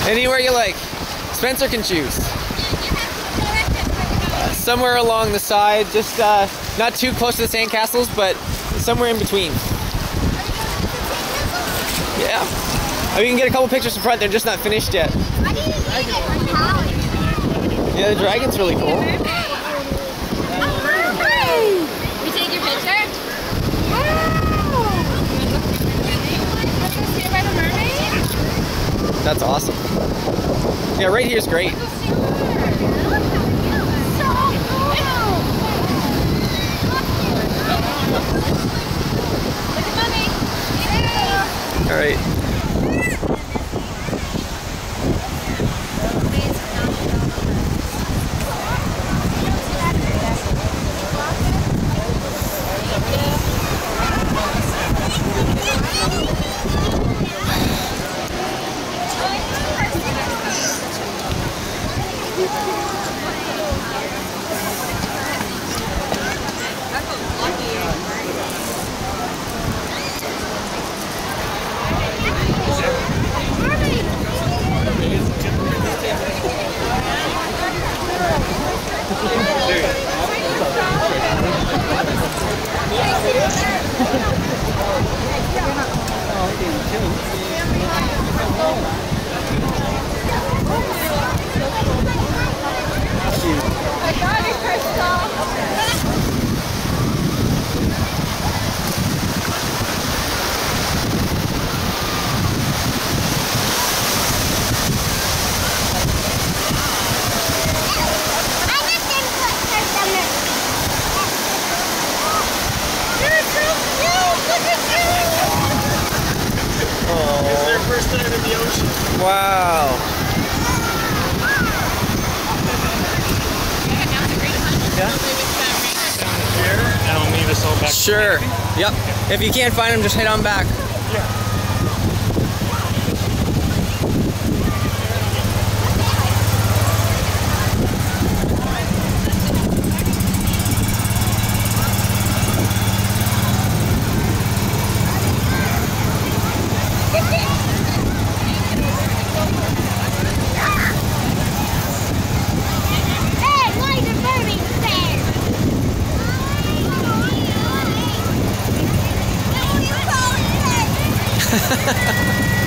Anywhere you like. Spencer can choose. Somewhere along the side, just not too close to the sandcastles, but somewhere in between. Yeah. We can get a couple pictures in front. They're just not finished yet. Yeah, the dragon's really cool. We take your picture? By the mermaid? That's awesome. Yeah, right here's great. All right. First night in the ocean. Wow. Yeah. Here, and I'll meet us all back. Sure. Yep. If you can't find them, just head on back. Yeah. Ha ha ha!